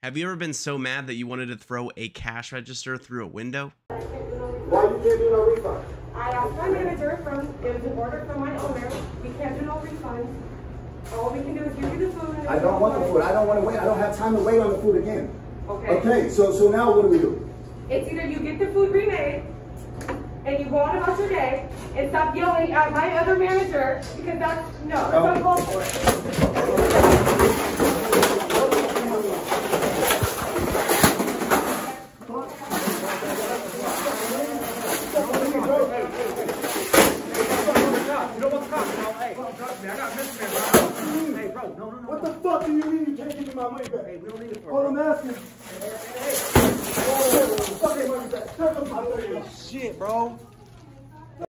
Have you ever been so mad that you wanted to throw a cash register through a window? Why you can't do no refund? I asked my manager it was an order from my owner. We can't do no refunds. All we can do is give you the food. I don't want the food. I don't want to wait. I don't have time to wait on the food again. Okay. Okay, so now what do we do? It's either you get the food remade and you go on about your day and stop yelling at my other manager because that's uncalled for. What the fuck do you mean you can't give me my money back? Hey, we don't need it for I'm asking. Hey. Fuck your money back. Shit, bro.